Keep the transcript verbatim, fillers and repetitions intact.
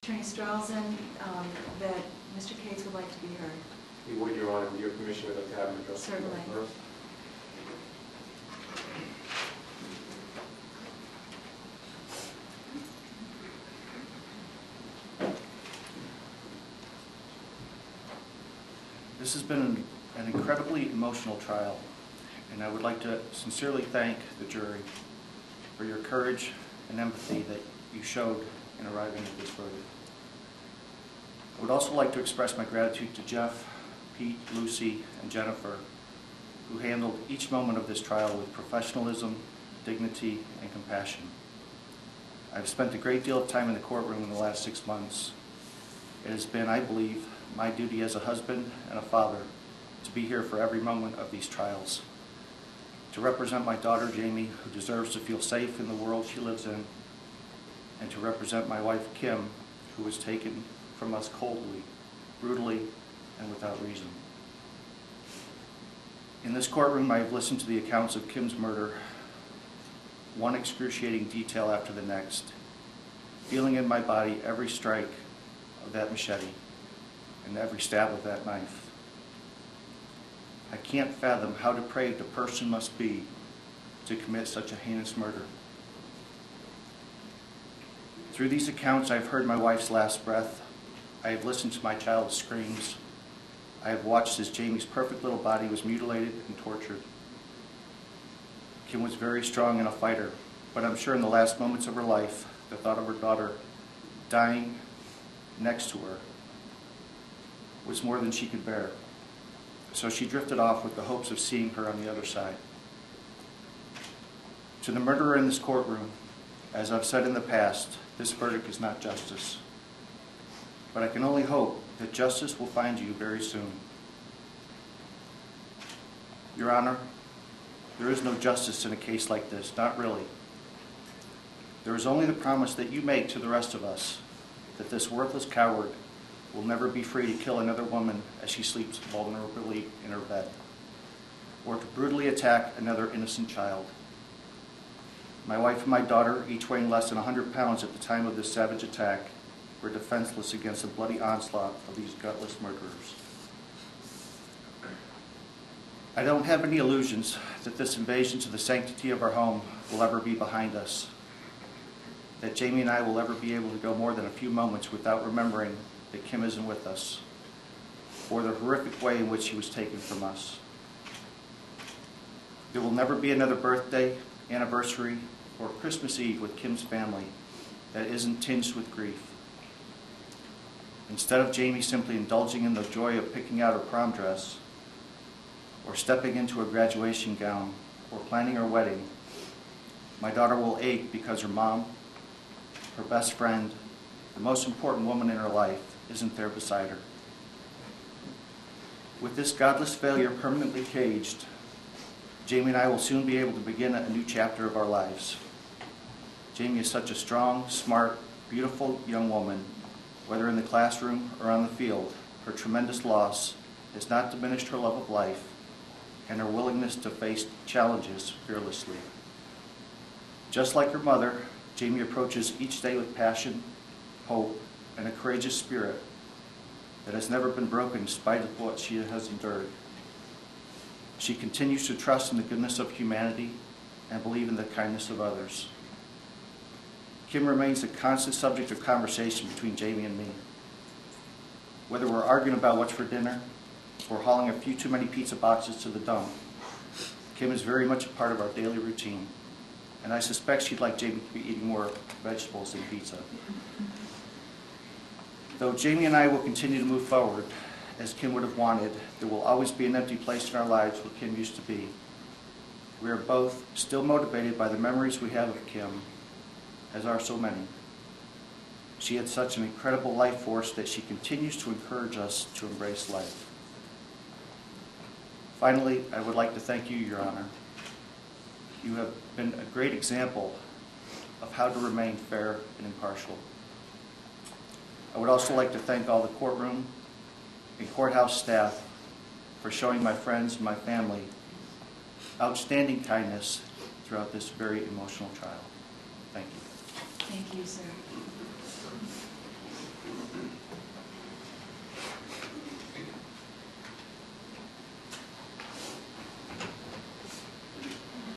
Attorney Strelzin, um, that Mister Cates would like to be heard. You would, Your Honor, with your permission, we'd like to have him address the court Certainly. first. This has been an, an incredibly emotional trial, and I would like to sincerely thank the jury for your courage and empathy that you showed in arriving at this verdict. I would also like to express my gratitude to Jeff, Pete, Lucy, and Jennifer, who handled each moment of this trial with professionalism, dignity, and compassion. I've spent a great deal of time in the courtroom in the last six months. It has been, I believe, my duty as a husband and a father to be here for every moment of these trials, to represent my daughter Jamie, who deserves to feel safe in the world she lives in, and to represent my wife Kim, who was taken from us coldly, brutally, and without reason. In this courtroom, I have listened to the accounts of Kim's murder, one excruciating detail after the next, feeling in my body every strike of that machete and every stab of that knife. I can't fathom how depraved a person must be to commit such a heinous murder. Through these accounts, I've heard my wife's last breath. I have listened to my child's screams. I have watched as Jamie's perfect little body was mutilated and tortured. Kim was very strong and a fighter, but I'm sure in the last moments of her life, the thought of her daughter dying next to her was more than she could bear. So she drifted off with the hopes of seeing her on the other side. To the murderer in this courtroom, as I've said in the past, this verdict is not justice. But I can only hope that justice will find you very soon. Your Honor, there is no justice in a case like this, not really. There is only the promise that you make to the rest of us that this worthless coward will never be free to kill another woman as she sleeps vulnerably in her bed, or to brutally attack another innocent child. My wife and my daughter, each weighing less than one hundred pounds at the time of this savage attack, were defenseless against the bloody onslaught of these gutless murderers. I don't have any illusions that this invasion to the sanctity of our home will ever be behind us, that Jamie and I will ever be able to go more than a few moments without remembering that Kim isn't with us, or the horrific way in which she was taken from us. There will never be another birthday, anniversary, or Christmas Eve with Kim's family that isn't tinged with grief. Instead of Jamie simply indulging in the joy of picking out her prom dress, or stepping into a graduation gown, or planning her wedding, my daughter will ache because her mom, her best friend, the most important woman in her life, isn't there beside her. With this godless failure permanently caged, Jamie and I will soon be able to begin a new chapter of our lives. Jamie is such a strong, smart, beautiful young woman. Whether in the classroom or on the field, her tremendous loss has not diminished her love of life and her willingness to face challenges fearlessly. Just like her mother, Jamie approaches each day with passion, hope, and a courageous spirit that has never been broken in spite of what she has endured. She continues to trust in the goodness of humanity and believe in the kindness of others. Kim remains a constant subject of conversation between Jamie and me. Whether we're arguing about what's for dinner or hauling a few too many pizza boxes to the dump, Kim is very much a part of our daily routine, and I suspect she'd like Jamie to be eating more vegetables than pizza. Though Jamie and I will continue to move forward, as Kim would have wanted, there will always be an empty place in our lives where Kim used to be. We are both still motivated by the memories we have of Kim, as are so many. She had such an incredible life force that she continues to encourage us to embrace life. Finally, I would like to thank you, Your Honor. You have been a great example of how to remain fair and impartial. I would also like to thank all the courtroom and courthouse staff for showing my friends and my family outstanding kindness throughout this very emotional trial. Thank you. Thank you, sir.